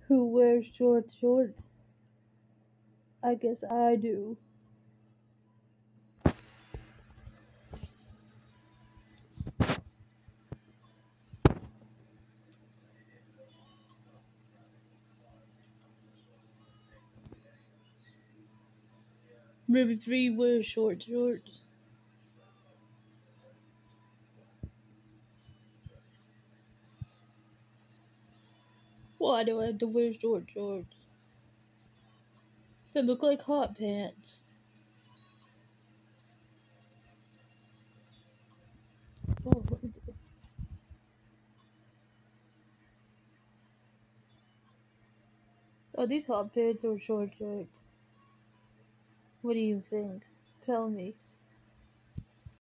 Who wears short shorts? I guess I do. Movie 3 wears short shorts. Why do I have to wear short shorts? They look like hot pants. Oh, what is it? Are these hot pants or short shorts? What do you think? Tell me.